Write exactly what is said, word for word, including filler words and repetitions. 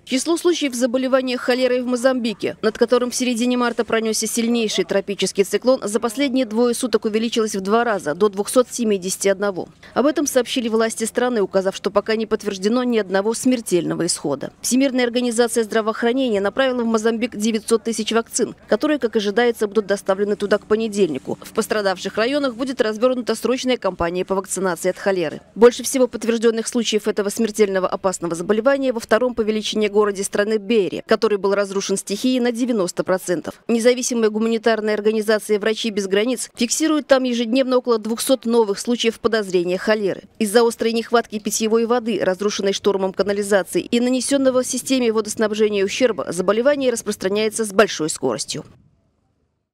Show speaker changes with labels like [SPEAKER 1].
[SPEAKER 1] Число случаев заболевания холерой в Мозамбике, над которым в середине марта пронесся сильнейший тропический циклон, за последние двое суток увеличилось в два раза, до двухсот семидесяти одного. Об этом сообщили власти страны, указав, что пока не подтверждено ни одного смертельного исхода. Всемирная организация здравоохранения направила в Мозамбик девятьсот тысяч вакцин, которые, как ожидается, будут доставлены туда к понедельнику. В пострадавших районах будет развернута срочная кампания по вакцинации от холеры. Больше всего подтвержденных случаев этого смертельного опасного заболевания во втором по величине городе страны Бейре, который был разрушен стихией на девяносто процентов. Независимая гуманитарная организация «Врачи без границ» фиксирует там ежедневно около двухсот новых случаев подозрения холеры. Из-за острой нехватки питьевой воды, разрушенной штормом канализации и нанесенного в системе водоснабжения ущерба, заболевание распространяется с большой скоростью.